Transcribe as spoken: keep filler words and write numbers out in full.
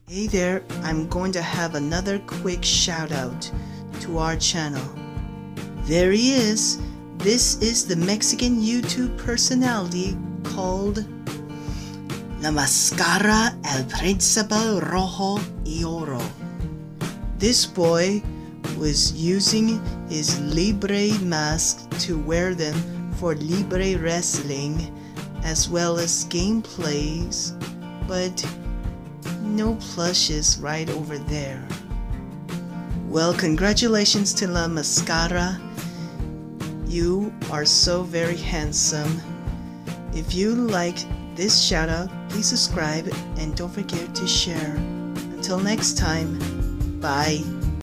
Hey there, I'm going to have another quick shout out to our channel. There he is. This is the Mexican YouTube personality called La Mascara El Principe Rojo y Oro. This boy was using his Libre mask to wear them for Libre wrestling as well as gameplays, but no plushes right over there. Well, congratulations to La Mascara. You are so very handsome. If you liked this shout out, please subscribe and don't forget to share. Until next time, bye.